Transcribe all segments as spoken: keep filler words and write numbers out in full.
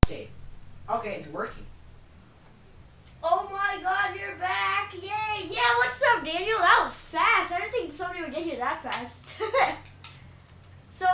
Okay. Okay, it's working. Oh my god, you're back! Yay! Yeah, what's up, Daniel? That was fast. I didn't think somebody would get here that fast. So,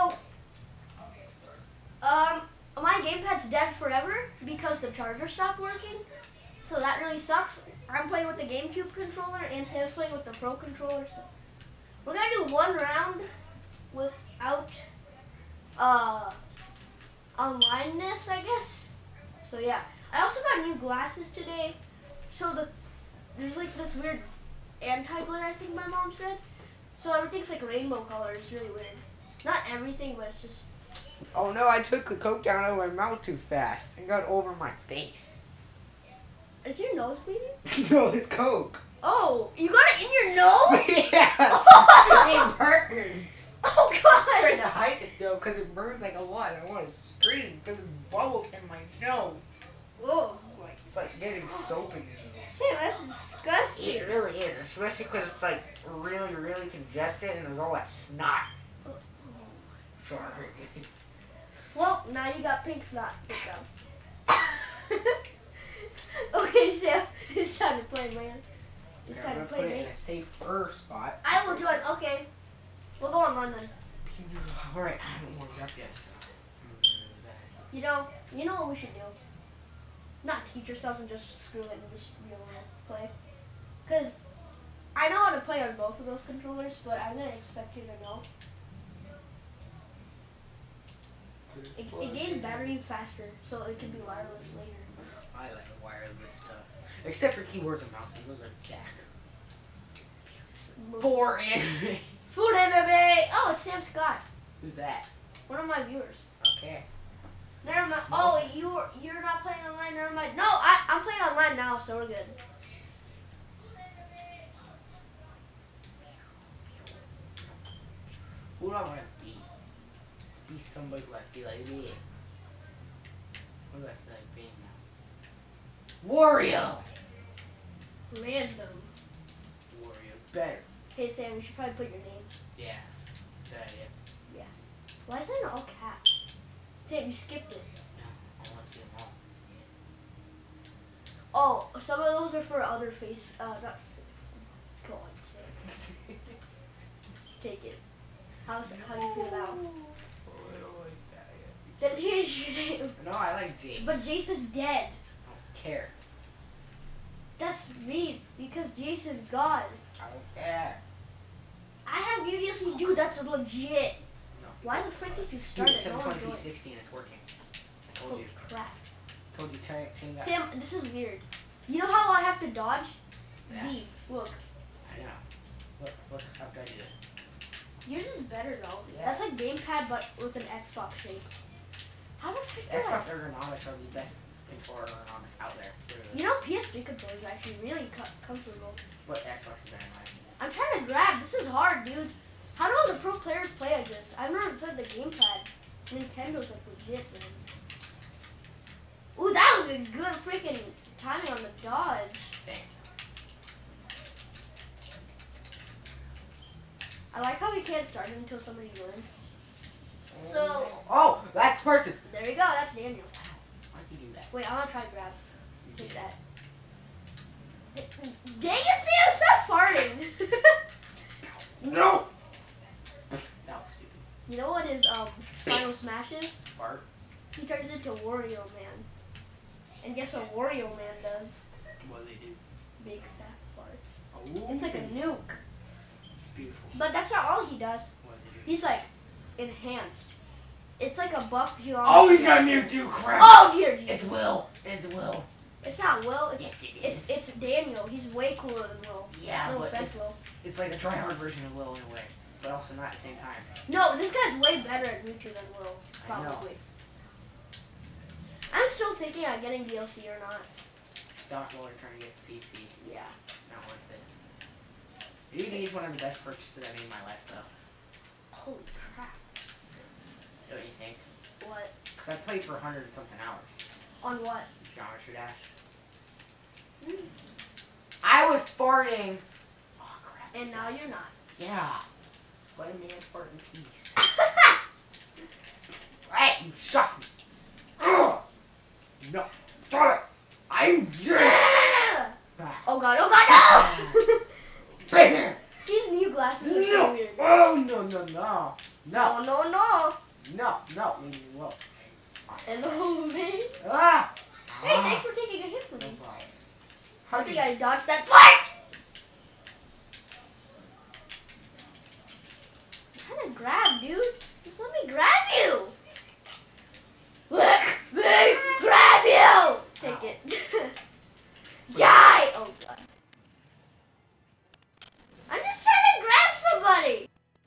um, my gamepad's dead forever because the charger stopped working. So that really sucks. I'm playing with the GameCube controller and Sam's playing with the Pro controller. So we're gonna do one round without uh onlineness, I guess. So yeah, I also got new glasses today. So the there's like this weird anti-glare, I think my mom said. So everything's like rainbow color. It's really weird. Not everything, but it's just. Oh no, I took the Coke down out of my mouth too fast. It got over my face. Is your nose bleeding? No, it's Coke. Oh, you got it in your nose? Yes. It burns. Oh I'm god. trying to hide it though, because it burns like a lot. I want to scream because it's bubbles in my nose. Whoa. Like it's like getting soap in your nose. Sam, that's disgusting. It really is, especially because it's like really, really congested and there's all that snot. Sorry. Well, now you got pink snot. Good job. Okay, Sam, it's time to play, man. It's Yeah, time I'm to gonna play, put it in man. a safer spot. I will join. Okay. We'll go on run then. Alright, I haven't warmed up yet, so. You know, you know what we should do? Not teach ourselves and just screw it and just be able to play. Because I know how to play on both of those controllers, but I didn't expect you to know. It, it gains battery faster, so it can be wireless later. I like the wireless stuff. Except for keyboards and mouses, those are jack. For anime. Food M M A! Oh, it's Sam Scott. Who's that? One of my viewers. Okay. Never mind. Oh, you're you're not playing online. Never mind. No, I I'm playing online now, so we're good. Who do I want to be? Just be somebody who I feel like being. Who do I feel like being now? Wario! Random. Wario. Better. Hey Sam, you should probably put your name. Yeah. It's a good idea. Yeah. Why is it in all caps? Sam, you skipped it. No, I want to see them Oh, all. some of those are for other face. Uh, not. Go on, Sam. Take it. How's how do you feel now? Oh, I don't like that yet. Then change your name. No, I like Jace. But Jace is dead. I don't care. That's mean because Jace is God. I don't care. I have new D L C, dude. That's legit. No. Why the frick did you Dude, start it's it? No seven one twenty p joined. sixteen, it's working. I told Holy you. crap. Told you, turn turn that. Sam, this is weird. You know how I have to dodge? Yeah. Z, look. I know. Look, look how good it is. Yours is better though. Yeah. That's like gamepad but with an Xbox shape. How the frick do I? Xbox ergonomics are the best controller ergonomics out there. Literally. You know P S three controllers are actually really co comfortable. But Xbox is better in my opinion. I'm trying to grab. This is hard, dude. How do all the pro players play like this? I've never played the gamepad. Nintendo's like legit, man. Ooh, that was a good freaking timing on the dodge. Dang. I like how we can't start it until somebody joins. So, Oh, that's person. there you go. That's Daniel. Why'd you do that? Wait, I want to try and grab. You Take did. that. Dang it, Sam! Stop farting! No! That was stupid. You know what his um, final smash is? Fart. He turns into Wario Man. And guess what Wario Man does? What do they do? Big fat farts. Oh, It's like a nuke. It's beautiful. But that's not all he does. What do they do? He's like enhanced. It's like a buff geometry. Oh, he's got Mewtwo crap. Oh dear Jesus. It's Will. It's Will. It's not Will. It's Yes, it it's, is. it's Daniel. He's way cooler than Will. Yeah, no but offense, it's, Will. it's like a tryhard version of Will in a way, but also not at the same time. No, this guy's way better at Mewtwo than Will. I know. Probably. I'm still thinking on getting D L C or not. Don't while we're trying to get the P C. Yeah. It's not worth it. D V D is one of the best purchases I made in my life, though. Holy crap. Don't you think? What? Because I played for a hundred and something hours. On what? Geometry Dash. Mm. I was farting. Oh crap. And now you're not. Yeah. Let me fart in peace. Right, you suck me. Ugh. No. Stop it. I'm Oh god, oh god, no! These new glasses are so No. weird. Oh, no, no, no. No, No. no, no. No, no. Whoa. Hello, mate. Ah. Hey, thanks for taking a hit from No me. problem. I How think did I dodged that fight! I'm trying to grab, dude. Just let me grab you! Let me grab you! Take it. Die! Oh god. I'm just trying to grab somebody!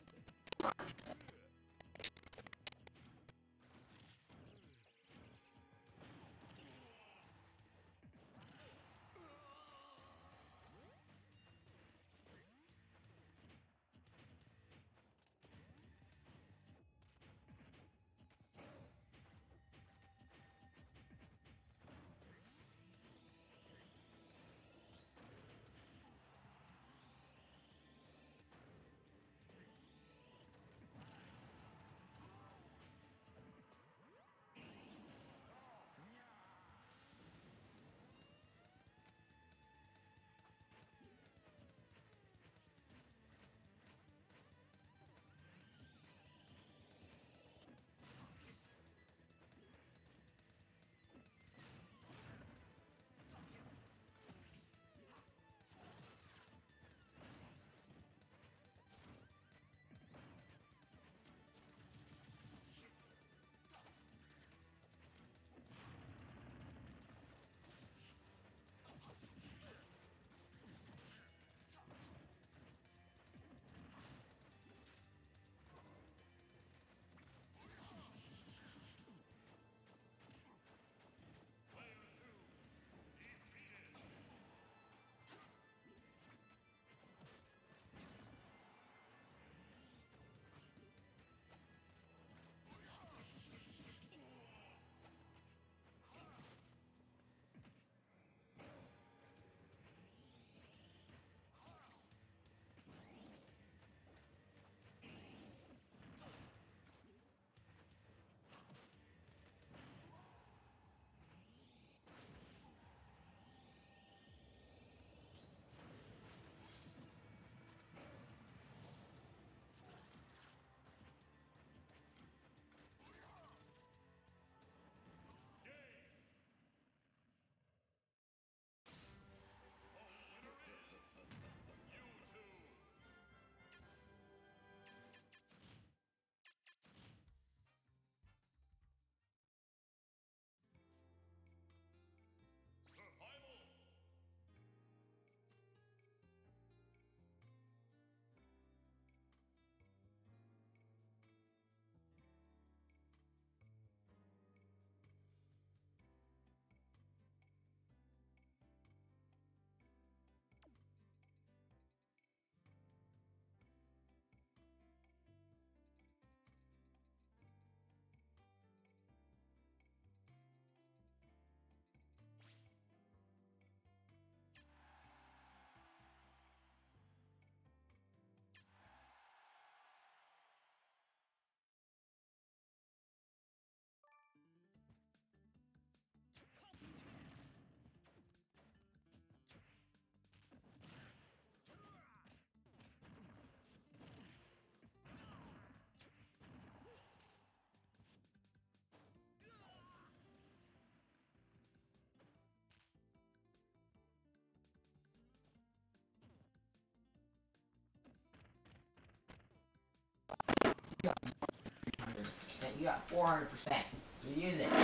You got four hundred percent. So use it.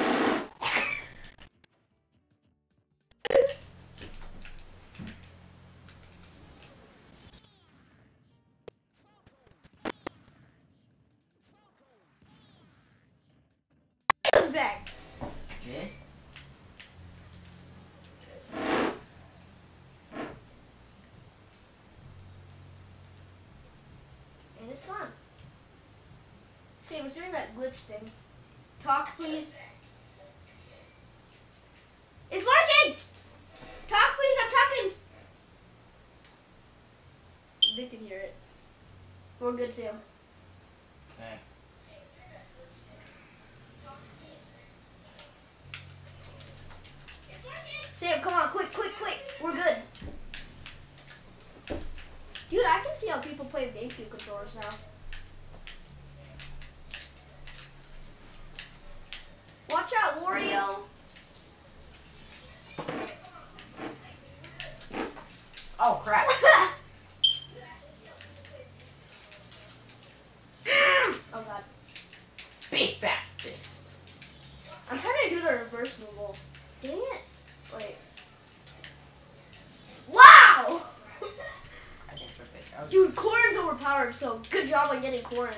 It's back. This? And it's gone. See, I was doing that glitch thing. Talk, please. It's working! Talk, please, I'm talking! They can hear it. We're good, Sam. Okay. Sam, come on, quick, quick, quick. We're good. Dude, I can see how people play with GameCube controllers now. Watch out, Wario. Oh, crap. Oh, God. Big fat fist. I'm trying to do the reverse move. Dang it. Wait. Wow! I didn't flip it. I was- Dude, Corrin's overpowered, so good job on getting Corrin.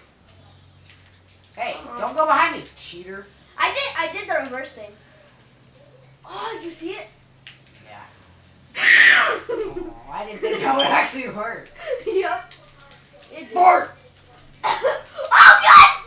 Hey, don't go behind me, cheater. I did I did the reverse thing. Oh, did you see it? Yeah. Oh, I didn't think that would actually work. Yep. It did. Bart! Oh, God!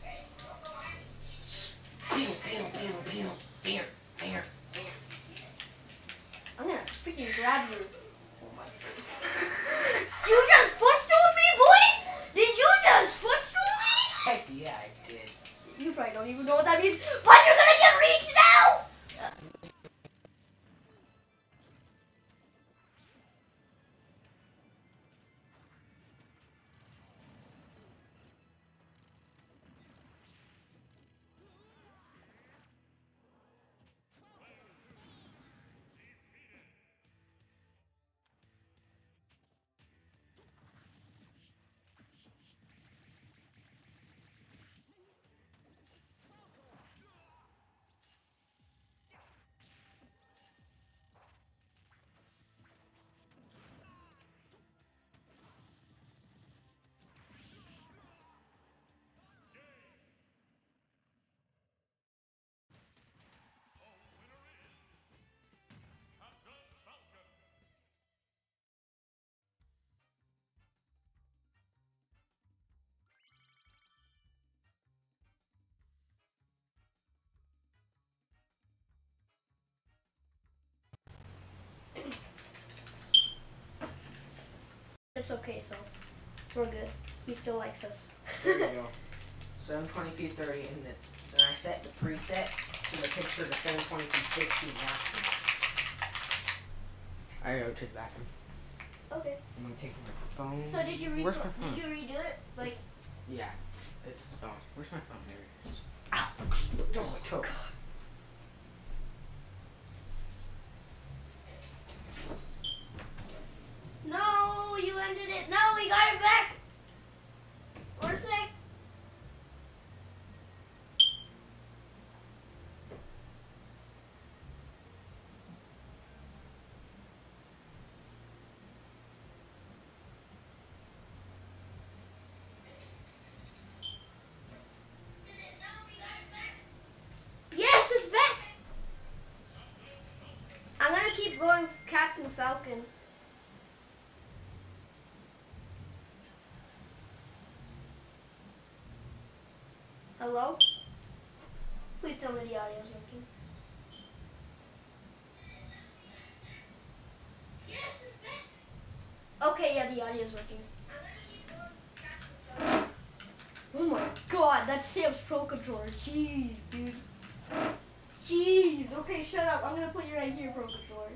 Pew, pew, pew, pew. Fear, fear, fear. I'm gonna freaking grab you. Oh my. You just footstooled me, boy? Did you just footstool me? Heck yeah, I did. You probably don't even know what that means, but you're gonna get reached now! It's okay, so we're good. He still likes us. There we go. seven twenty p thirty, and then then I set the preset to the picture to seven twenty p sixty maximum. I go to the bathroom. Okay. I'm gonna take my phone. So did you redo Where's my phone? did you redo it? Like Yeah, it's the phone. Where's my phone? There it is. Ow! Oh, choke. no, you ended it. No, we got it back. We're safe. Yes, it's back. I'm gonna keep going Captain Falcon. Hello? Please tell me the audio's working. Yes, it's back. Okay, yeah, the audio's working. Oh my god, that's Sam's Pro Controller. Jeez, dude. Jeez. Okay, shut up. I'm gonna put you right here, Pro Controller.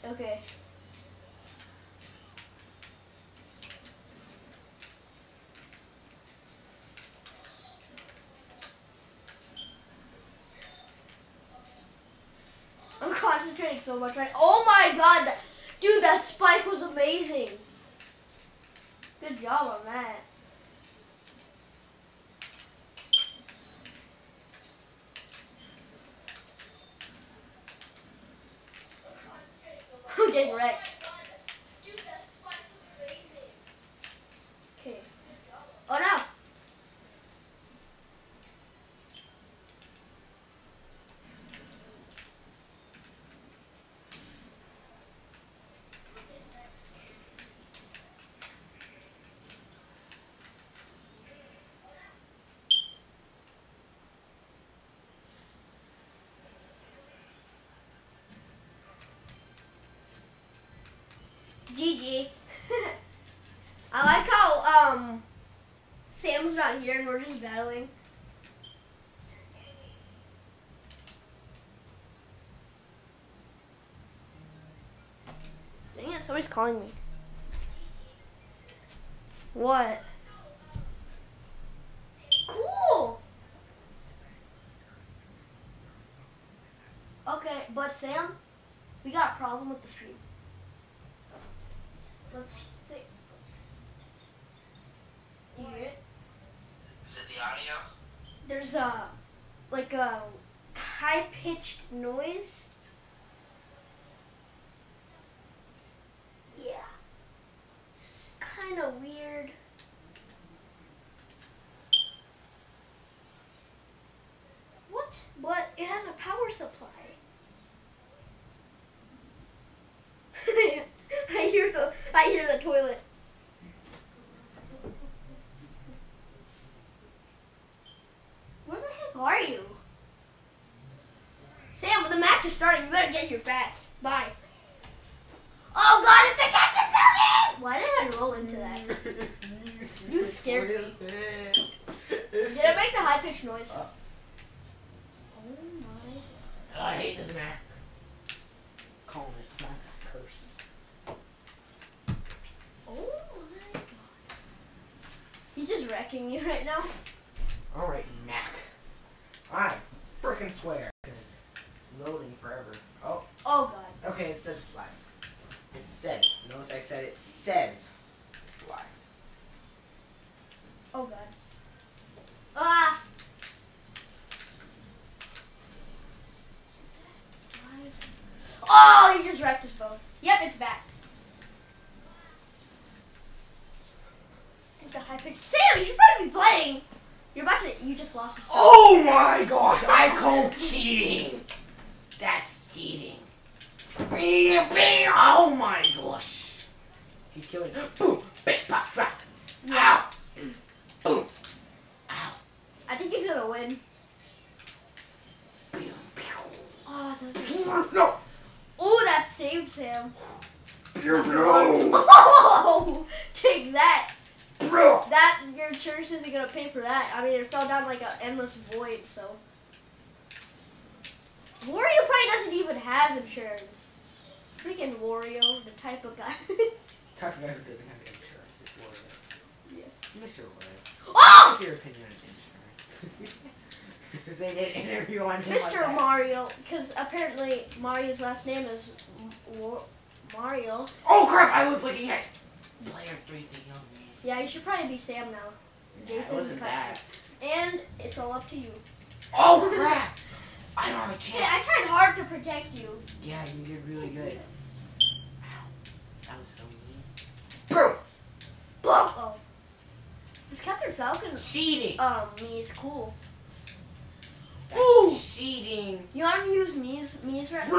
Okay. I'm concentrating so much right. Oh my god, that, dude, that spike was amazing. Good job on that. I'm getting wrecked. Okay. Oh no. G G. I like how um Sam's not here and we're just battling. Dang it, somebody's calling me. What? Cool. Okay, but Sam, we got a problem with the stream. Let's see. You hear it? Is it the audio? There's a, like a high-pitched noise. Yeah. It's kind of weird. What? But it has a power supply. I hear the I hear the toilet. Where the heck are you? Sam, the match is starting. You better get here fast. Bye. Oh god, it's a Captain Falcon! Why did I roll into that? You scared me. Did I make the high pitched noise? Uh. Oh my. Oh, I hate this map. Calling it Mac's curse. Oh my god. He's just wrecking you right now. Alright, Mac. I frickin' swear. It's loading forever. Oh. Oh god. Okay, it says slide. It says. Notice I said it says slide. Oh god. Ah! Oh, you just wrecked us both. Yep, it's back. Take the high pitch. Sam, you should probably be playing. You're about to. You just lost your stuff. Oh my gosh! I call cheating. That's cheating. Oh my gosh! He's killing. Boom! Big pop trap. Ow! Boom! Ow! I think he's gonna win. Oh, that No! Oh, that saved Sam. Bro! Oh, take that. Bro! That your insurance isn't gonna pay for that. I mean, it fell down like an endless void. So, Wario probably doesn't even have insurance. Freaking Wario, the type of guy. Type of guy who doesn't have insurance is Wario. Yeah. Mister Wario. Oh! What's your opinion on insurance? Because they did an interview on him Mister like that. Mario, because apparently Mario's last name is War Mario. Oh crap! I was looking at player three thinking of me. Yeah, you should probably be Sam now. Yeah, it Jason's wasn't cut. that. And it's all up to you. Oh crap! I don't have a Hey, I chance. tried hard to protect you. Yeah, you did really good. Ow. That was so mean. Bro! Oh. This Captain Falcon Cheating! um me is cool. That's Ooh. cheating. You want to use me's me's right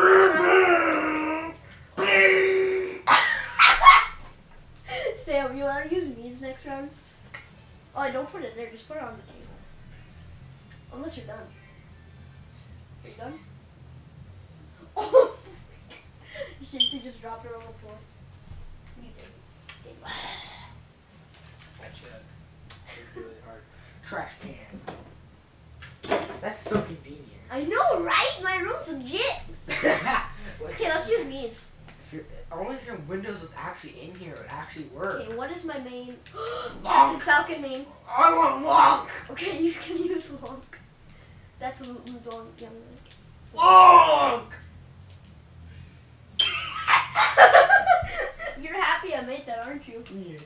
Sam, you want to use me's next round? Oh, don't put it there. Just put it on the table. Unless you're done. Are you done? Oh! You should just dropped it on the floor. You did. That shit. It's really hard. Trash can. That's so convenient. I know, right? My room's legit. Okay, Okay, let's use me's. If you're, only if your Windows was actually in here, it would actually work. Okay, what is my main? Lonk. Falcon main. I want Lonk. Okay, you can use Lonk. That's what I'm doing. Yeah, Lonk. You're happy I made that, aren't you? Yeah.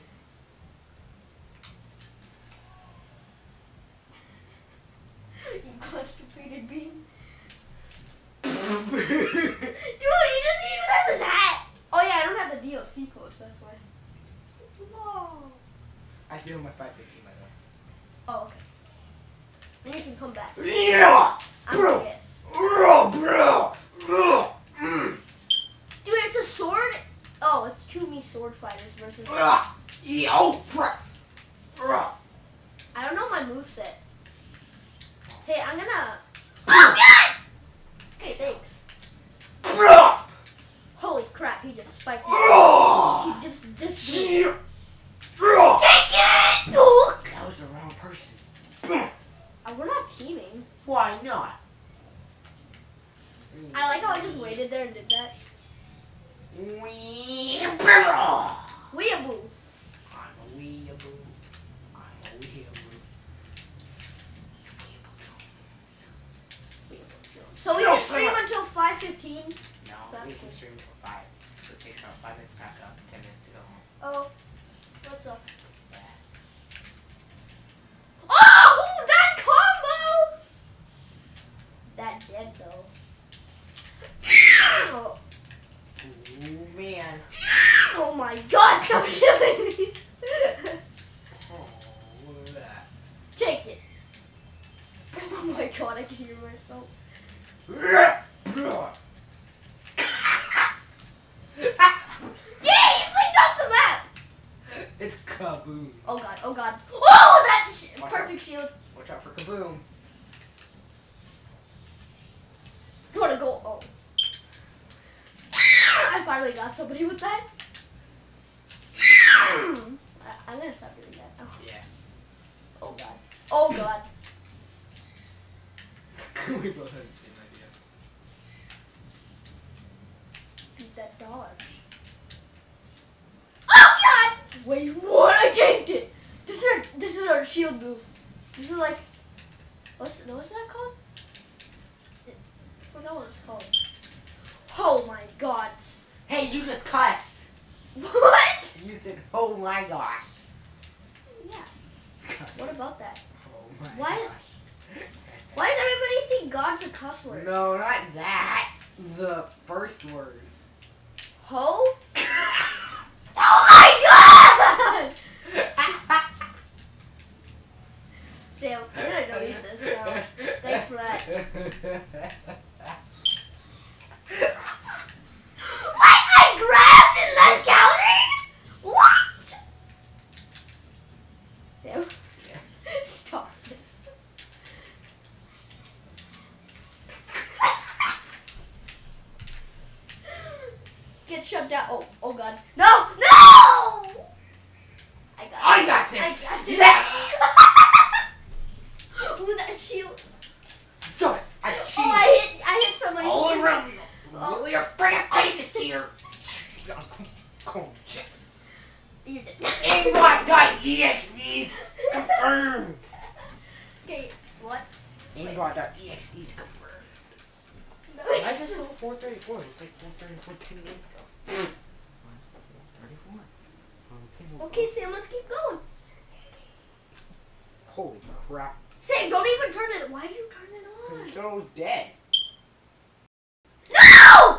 You constipated bean. Dude, Dude, he doesn't even have his hat. Oh yeah, I don't have the D L C code, so that's why. Whoa. I gave him my five fifteen, by the way. Oh, okay. Then you can come back. Yeah! I'm Bro! gonna guess. Bro, bro! Bro! Mm. Dude, it's a sword. Oh, it's two me sword fighters versus. Ah. Yeah, oh, crap! Ah. I don't know my moveset. Hey, I'm gonna. Oh God! Okay, thanks. Ah. Holy crap, he just spiked me. Ah. He just this. Yeah. Ah. Take it! Oh. That was the wrong person. Uh, we're not teaming. Why not? I like how I just waited there and did that. Weeaboo! Weeaboo. I'm a weeaboo. I'm a weeaboo. So we No, can stream sir. until five fifteen. No, So we that's can cool. stream till five. So it takes around five minutes to pack up, ten minutes to go home. Oh, what's up? Oh, that combo! That dead though. Oh, Ooh, man. oh my God! Stop killing these. Oh, look at that. Take it. Oh my God! I can hear myself. Yeah, he flicked off the map. It's kaboom. Oh God! Oh God! Oh, that sh Watch perfect shield. Watch out for kaboom. You wanna go? Oh. I finally got somebody with that. I, I'm gonna stop doing that. Oh, Yeah. oh God. Oh God. We both had the same idea. Beat that dodge. Oh God! Wait, what? I tanked it. This is our, this is our shield move. This is like, what's what's that called? I forgot what it's called. Oh my God. Hey, you just cussed. What? You said, oh my gosh. Yeah. Cuss. What about that? Oh my Why- gosh. Why does everybody think God's a cuss word? No, not that. The first word. Ho? Oh my God! Sam, I'm gonna delete this now. Thanks for that. What? I grabbed and then countered? What? Sam, Yeah. stop this. Get shut down. Oh, oh God. No, no! I got I this. got this. I got this. Yeah. Ooh, that shield. Stop it. I Oh, cheated. I hit, I hit somebody. All around me. Oh. Will your freaking faces cheater. Come check. You did. Aimbot dot E X E confirmed. Okay, what? Aimbot dot E X E is confirmed. No, Why is it still four thirty-four? It's like four thirty-four ten minutes ago. four thirty-four. Okay, well, Okay, Sam, let's keep going. holy crap. Sam, don't even turn it. Why did you turn it on? The show's dead. No!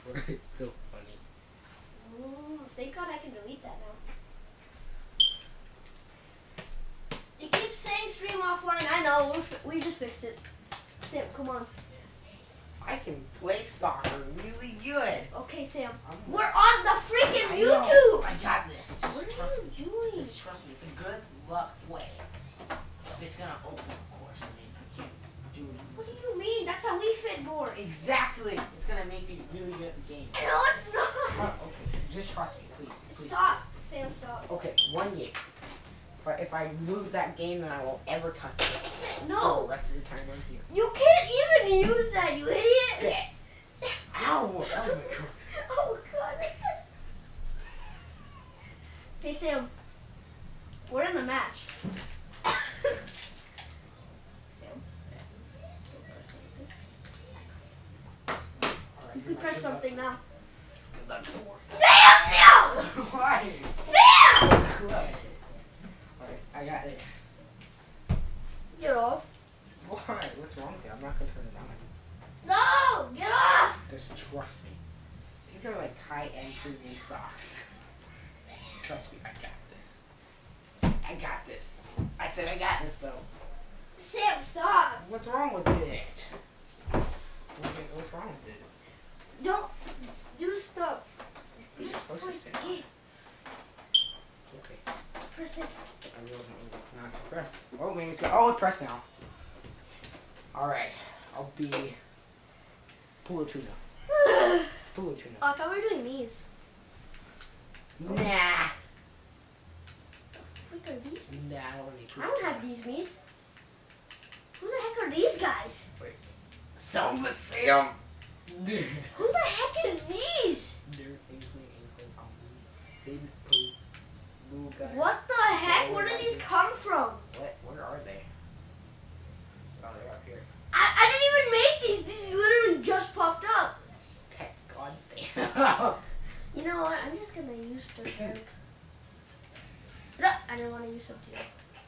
it's still funny. Oh, thank God I can delete that now. You keep saying stream offline. I know. We're fi- we just fixed it. Sam, come on. I can play soccer really good. Okay, Sam. I'm- We're on the freaking I know. YouTube. I got this. What Just are trust you me. doing? Just trust me. It's a good luck play. If it's gonna open, of course. I mean, I can't do What do it. you mean? That's a Wii Fit board. Exactly. It's gonna make me really good at the game. No, it's Oh, not. okay. Just trust me, please. please. Stop. Sam, stop. Okay, one game. If I, if I lose that game, then I won't ever touch it. For the No. rest of the time I'm here. You can't even use that, you idiot. Bet. Ow! That was my throat. Oh, God. Hey, Sam. We're in a match. Sam. You can press something now. Good luck. Good luck. Sam, no! Why? Sam! Good. Alright, I got this. Get off. Why? What's wrong with you? I'm not gonna turn it on. No! Get off! Just trust me. These are like high-end premium socks. Trust me, I got this. I got this. I said I got this though. Sam, stop. What's wrong with it? Okay, what's wrong with it? Don't do stuff. You're Just supposed to press say. it. Okay. Press it. I realize it's not pressed. Oh, maybe it's oh, it's pressed now. All right, I'll be Pulo Tuna. Pulo Tuna. Oh, I thought we were doing these. Nah. What the freak are these? Nah, I don't need I Pulo don't Tuna. have these me's. Who the heck are these guys? Wait. Selma Sam. Who the heck is these? They're inkling, inkling, um, Satan's poo. Blue guy. What the heck? Where did these come from? What? Where are they? Oh, they're up here. I, I didn't even make these. These literally just popped up. Thank God, Sam. You know what? I'm just gonna use the character. No, I didn't want to use something.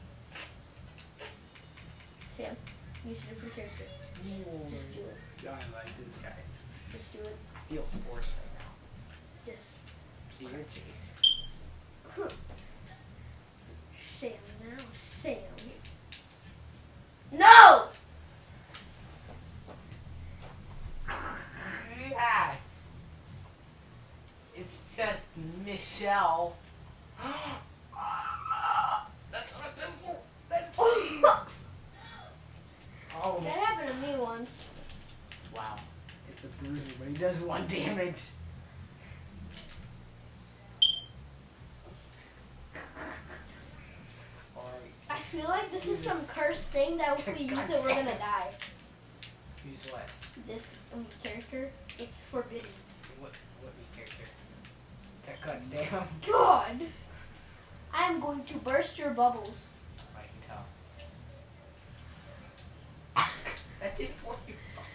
Sam, use a different character. Just do it. I like this guy. Just do it. I feel forced right now. Just. See your chase. Huh. Sam now. Sam. No! Yeah. It's just Michelle. That's not simple. That stinks. Oh. That happened to me once. Wow. It's a bruiser, but he does one damage. Alright. I feel like this is some cursed thing that if we use it, we're gonna die. Use what? This um, character, it's forbidden. What what me character? That cuts down. God! I am going to burst your bubbles. I can tell. That did forty-five.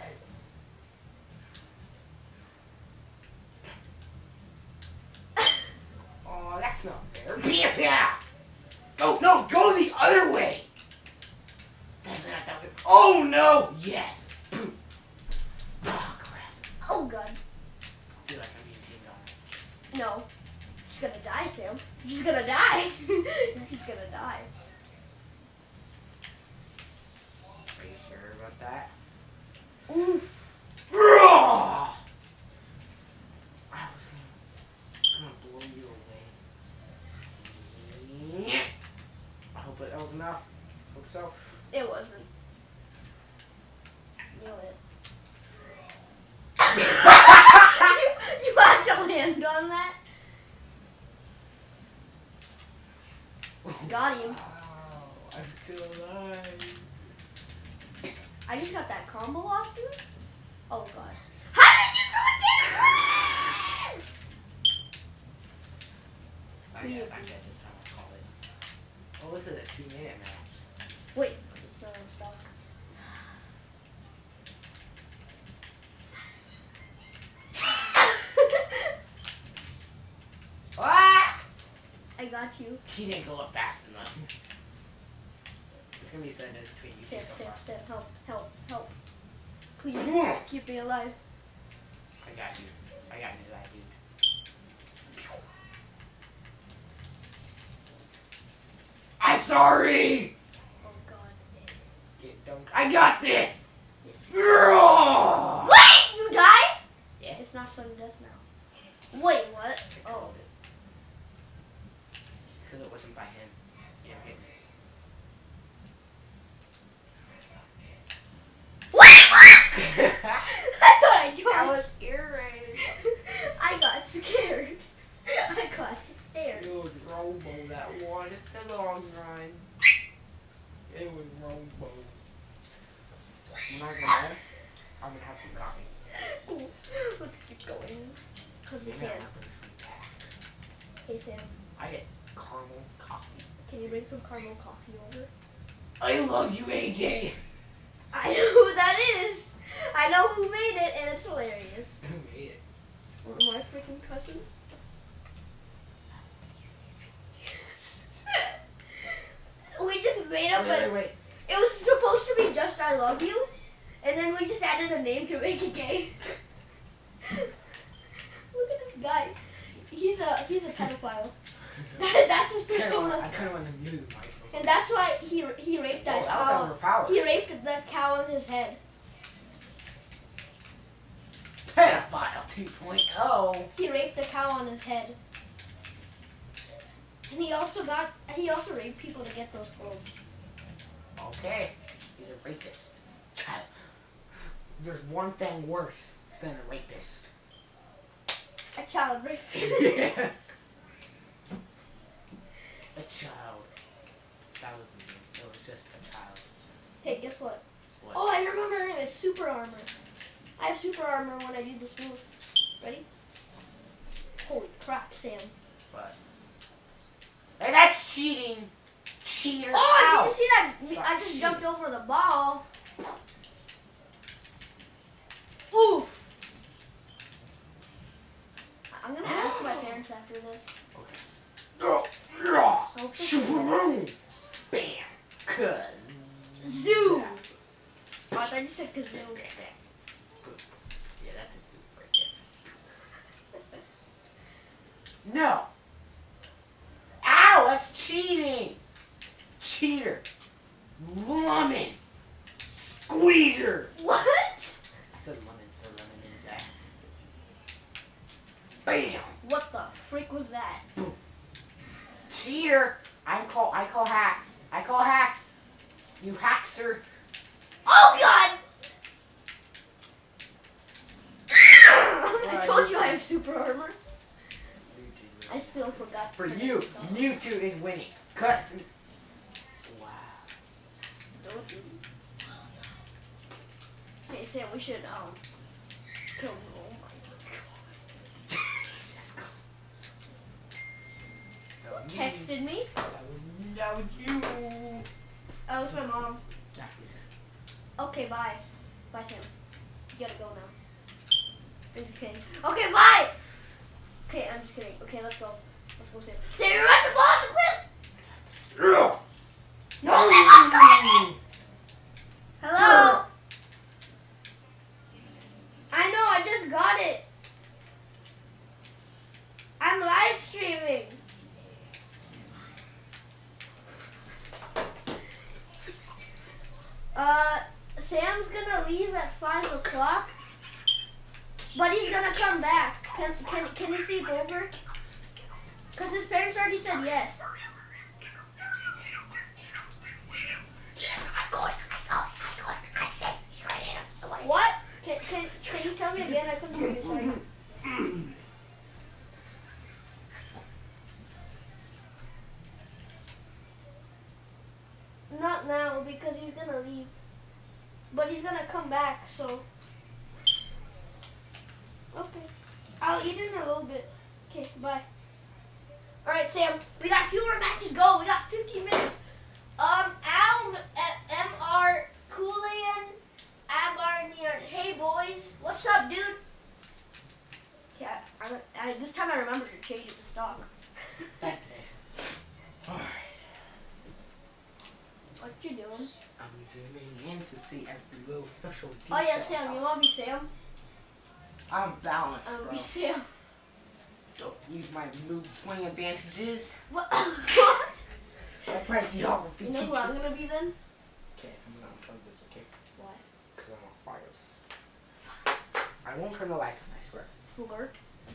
Oh, that's not fair. Pia, pia. Go, no, go the other way. That's not that way. Oh no! Yes. Oh crap. Oh God. I feel like I'm being teamed on. No. You're just gonna die, Sam. You're just gonna die. You're just gonna die. Are you sure about that? Oof. I was gonna, gonna blow you away. I hope it, that was enough. Hope so. It wasn't. You know it. You had to land on that. Got him. Wow, I'm still alive. I just got that combo off, dude. Oh God. How did you do it? I guess I get this time I'll call it. Oh, this is a two minute match. Wait, it's not on stock. Ah! I got you. He didn't go up fast enough. It's gonna be sudden between you two Sam, so Sam, far. Sam, help, help, help. Please, Come on. keep me alive. I got you. I sorry. Oh God. Get, don't, I got this. Girl. Wait, you died? Yeah. It's not sudden death now. Wait, what? Oh. Because it wasn't by him. Yeah, hit me. Wait, what? I thought I died. I was scared. I got scared. I got scared. It was Robo that won it the long run. It was Robo. When I go there, I'm gonna have some coffee. Let's keep going. Cause we Maybe can. I'm gonna bring some back. Hey Sam, I get caramel coffee. can you bring some caramel coffee over? I love you, A J. I know who that is. I know who made it, and it's hilarious. Who made it? One of my freaking cousins. We just made up Wait, a. wait, wait. It was supposed to be just I love you, and then we just added a name to make it gay. Look at this guy. He's a he's a pedophile. That, that's his persona, I kind of want to mute my phone. and that's why he he raped that Oh, that was cow. overpowered. He raped that cow on his head. Pedophile two point oh. He raped the cow on his head. And he also got he also raped people to get those clothes. Okay, he's a rapist. Child. There's one thing worse than a rapist. A child rapist. Yeah. A child. That was the name. It was just a child. Hey, guess what? What? Oh, I remember her name. It's Super Armor. I have Super Armor when I do this move. Ready? Holy crap, Sam. What? Hey, that's cheating. Cheater. Oh, Ow. did you see that? Stop I just cheating. jumped over the ball. Oof. I'm gonna ask my parents after this. Okay. Oh, yeah. Oh, Super boom. Bam. Cuz. Zoo. Oh, I thought you said kazoo. Yeah, that's a goof right there. No. Ow, that's cheating. Cheater. Lemon. Squeezer. What? I said lemon, so lemon in that. Bam. What the freak was that? Cheater. I call I call hacks. I call hacks. You hackser. Oh God! I told you I have super armor. I still forgot. For to you, stop. Mewtwo is winning. Cuts. Wow. Don't you? Okay, Sam, we should um kill him. Oh my God. He's just gone. That was me. Texted me. That was, that was you. That was my mom. Got this. Okay, bye. Bye, Sam. You gotta go now. I'm just kidding. Okay, bye! Okay, I'm just kidding. Okay, let's go. Let's go, Sam. Sam, you're about to fall off the cliff! Yeah. No, let us go! Hello? I know, I just got it. I'm live streaming. Uh, Sam's gonna leave at five o'clock, but he's gonna come back. Can, can, can he sleep over? Because his parents already said yes. I got it. I got it. I got it. I said you got it. I got it. What? Can, can, can you tell me again? I couldn't hear you, sorry. Not now, because he's gonna leave. But he's gonna come back, so... Okay. I'll eat it in a little bit. Okay, bye. Alright, Sam, we got a few more matches go. We got fifteen minutes. Um, Al, M R, Coolian, Abar, Neon. Hey, boys. What's up, dude? Yeah, I, I, this time I remembered to change it to stock. That's nice. Alright. What you doing? I'm zooming in to see every little special detail. Oh, yeah, Sam. You want to be Sam? I'm balanced, I want to bro. be Sam. Don't use my mood swing advantages. What? I press the all You know who I'm gonna be then? Okay, I'm gonna unplug this, okay? Why? Because I'm on wireless. I won't turn the lights on, I swear. Fugart.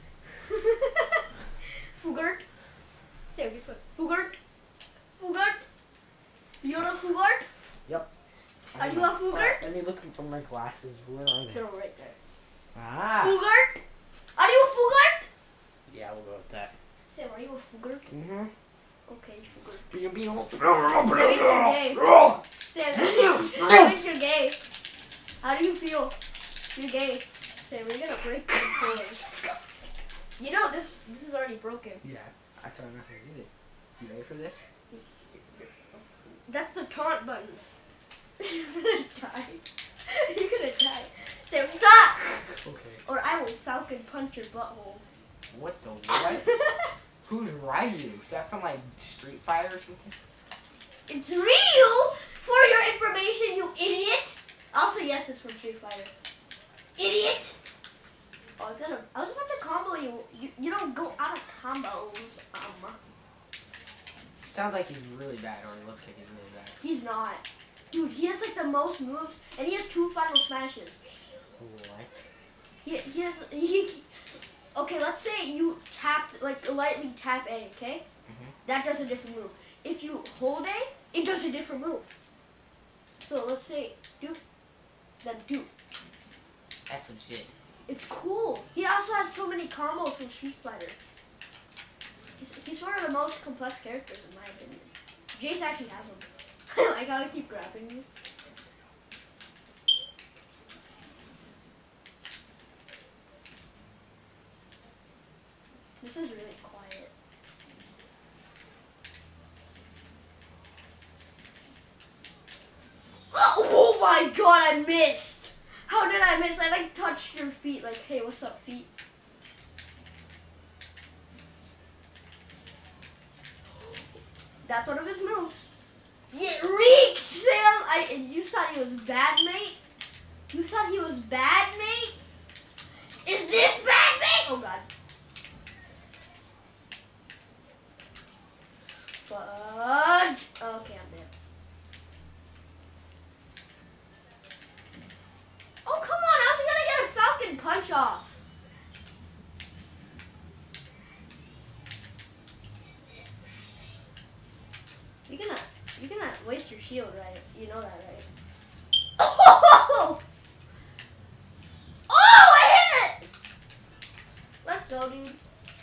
Fugart. Say it, guess what? Fugart. Fugart. You're a Fugart? Yep. Are you a Fugart? Let me look for my glasses. Where are they? They're right there. Ah. Fugart? Are you a Fugart? Yeah, we'll go with that. Sam, are you a Fugart? Mm-hmm. Okay, Fugart. You're being That means you're gay. Sam, that means you're gay. How do you feel? You're gay. Sam, you're gonna break the controllers. You know, this this is already broken. Yeah, that's why I'm not gonna use it. You ready for this? That's the taunt buttons. You're gonna die. You're gonna die. Sam, stop! Okay. Or I will falcon punch your butthole. What the what? Who's Ryu? Is that from like Street Fighter or something? It's Ryu! For your information, you idiot! Also, yes, it's from Street Fighter. Idiot! Oh, I was gonna. I was about to combo you. You, you don't go out of combos. Um. Sounds like he's really bad, or he looks like he's really bad. He's not. Dude, he has like the most moves, and he has two final smashes. What? He, he has. He. Okay, let's say you tap, like lightly tap A, okay? Mm-hmm. That does a different move. If you hold A, it does a different move. So let's say do, then do. That's legit. It's cool. He also has so many combos from Street Fighter. He's, he's one of the most complex characters in my opinion. Jace actually has him. I gotta keep grabbing you. This is really quiet. Oh my god, I missed! How did I miss? I like touched your feet like, hey, what's up, feet? That's one of his moves. Get reeked, Sam! I, you thought he was bad, mate? You thought he was bad, mate? Is this bad, mate? Oh god. Fudge. Okay, I'm dead. Oh, come on. How's he gonna get a falcon punch off? You're gonna, you're gonna waste your shield, right? You know that, right? Oh! Oh, I hit it! Let's go, dude.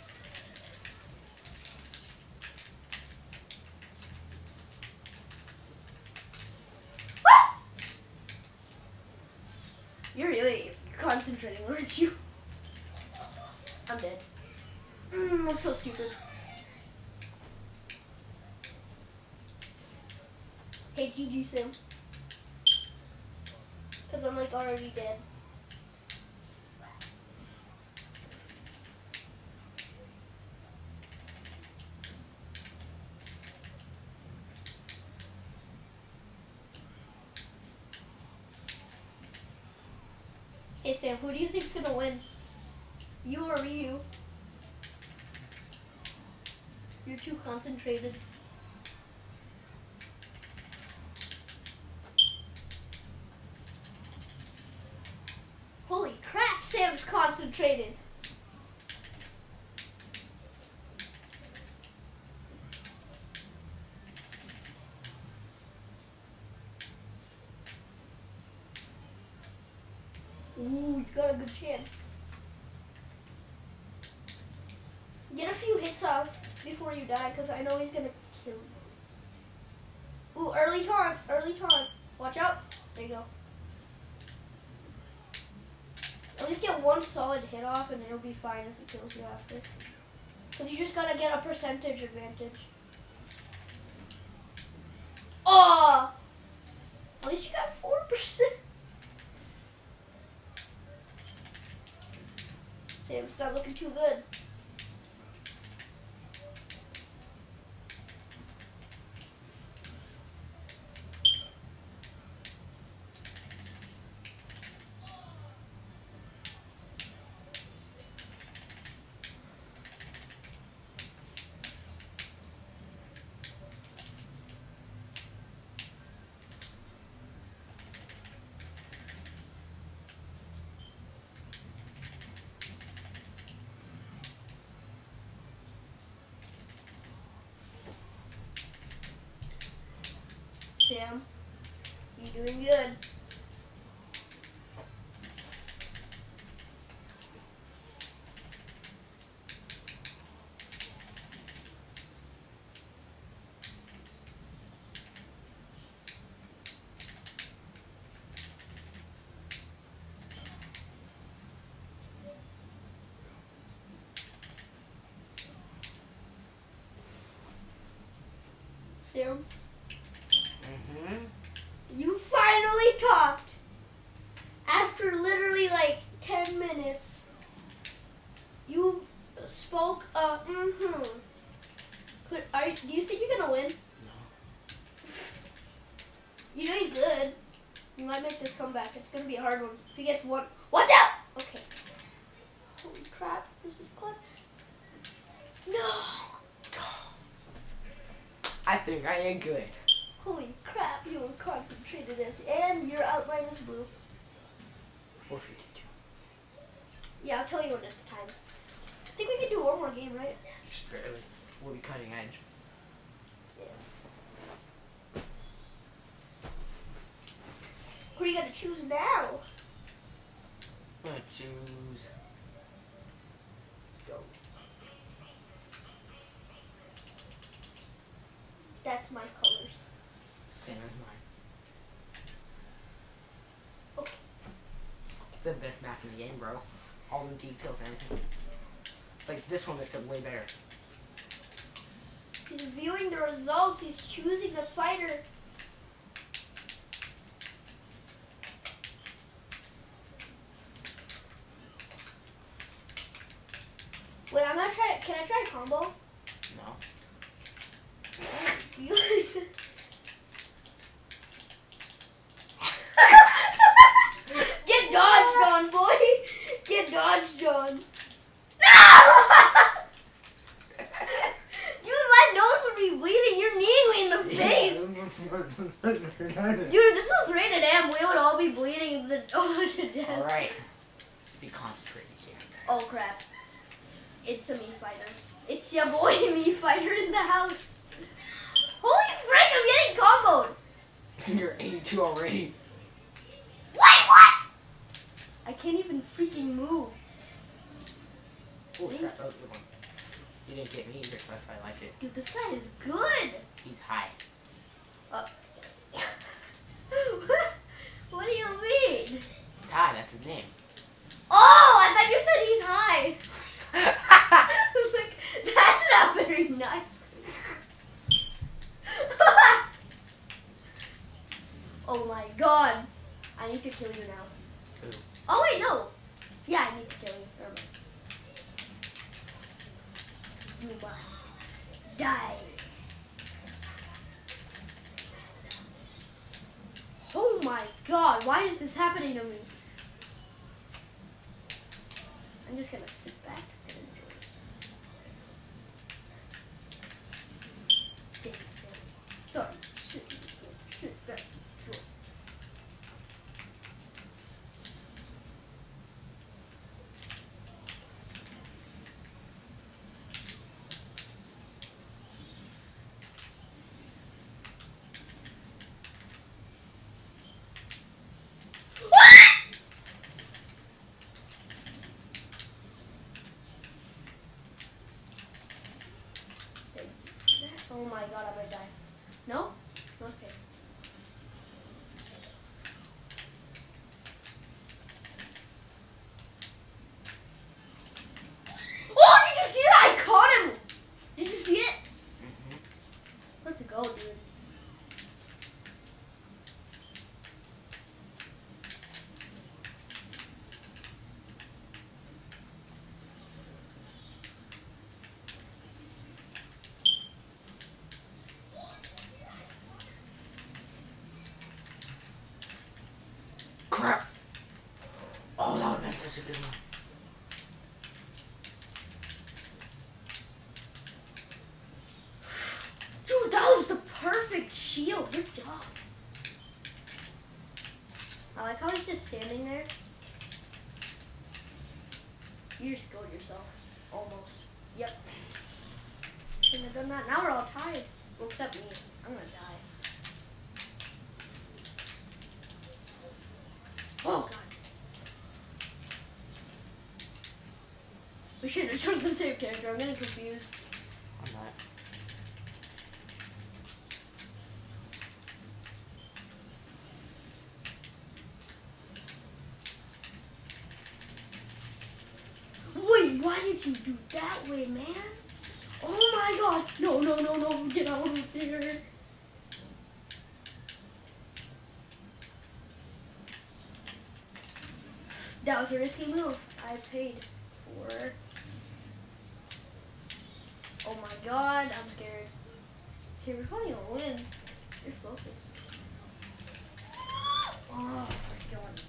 You're really concentrating, aren't you? I'm dead. Mm, I'm so stupid. Hey, G G, Sam. Because I'm like already dead. Hey Sam, who do you think's gonna win? You or Ryu? You're too concentrated. Holy crap, Sam's concentrated. Ooh, you got a good chance. Get a few hits off before you die, because I know he's gonna kill you. Ooh, early taunt, early taunt. Watch out. There you go. At least get one solid hit off, and it'll be fine if it kills you after. Because you just gotta get a percentage advantage. Oh! At least you got four percent. Sam's not looking too good. Sam. You're doing good. Sam, Mm-hmm. you finally talked after literally like ten minutes. You spoke. Uh, mm-hmm. Could, are do you think you're gonna win? No. You're doing good. You might make this comeback. It's gonna be a hard one. If he gets one, watch out! Okay. Holy crap! This is clutch. No. I think I am good. Holy crap! You were concentrated as, and your outline is blue. four fifty-two. Yeah, I'll tell you when it's time. I think we can do one more game, right? Just barely. We'll be cutting edge. Yeah. Who are you gonna choose now? I'm gonna choose. Go. That's my colors. Same as mine. Okay. It's the best map in the game, bro. All the details and everything. It's like this one makes it way better. He's viewing the results. He's choosing the fighter. Wait, I'm gonna try. Can I try a combo? No. You Get dodged on, boy. Get dodged on. No! Dude, my nose would be bleeding. You're kneeing me in the face. Dude, if this was rated M, we would all be bleeding the, oh, to death. Alright. Let's be concentrated here. Oh, crap. It's a me fighter. It's your boy, me fighter in the house. Holy frick, I'm getting comboed. You're eighty-two already. Wait, what? I can't even freaking move. Oh, crap. That was a good one. You didn't get me either, so that's why I like it. Dude, this guy is good. He's high. Uh, what do you mean? He's high, that's his name. Oh, I thought you said he's high. I was like, that's not very nice. Oh my god. I need to kill you now. Who? Oh wait, no. Yeah, I need to kill you. Never mind. You must die. Oh my god, why is this happening to me? I'm just gonna sit back and enjoy it. Dance and start. Sit, sit back. Enjoy. Oh my god, I'm gonna die. No? Okay. Oh, did you see that? I caught him! Did you see it? Mm-hmm. Let's go, dude. Crap! Oh, that would have been such a good one. Dude, that was the perfect shield. Good job. I like how he's just standing there. You just killed yourself. Almost. Yep. Shouldn't have done that. Now we're all tied. Well, except me. I'm gonna die. Oh god. We should have chosen the same character. I'm getting confused. I'm not. Wait, why did you do that way, man? Oh my god. No, no, no, no. Get out of there. That was a risky move. I paid for. Oh my god, I'm scared. See, we're probably gonna win. You're focused. Oh my god.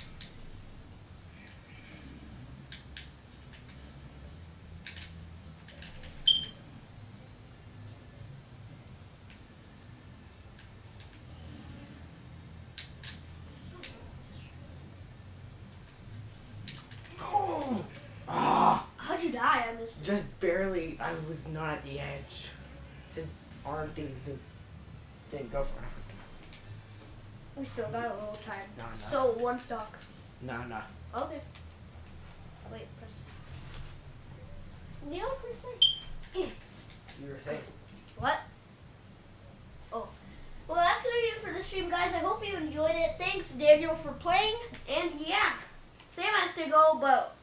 Oh! Ah! How'd you die on this? Just barely. I was not at the edge. His arm thing didn't, didn't go for enough. We still got a little time. No, no. So, one stock. No, no. Okay. Wait, press. Neil, press it. You were saying. What? Oh. Well, that's gonna be it for this stream, guys. I hope you enjoyed it. Thanks, Daniel, for playing. And yeah, same as to go, but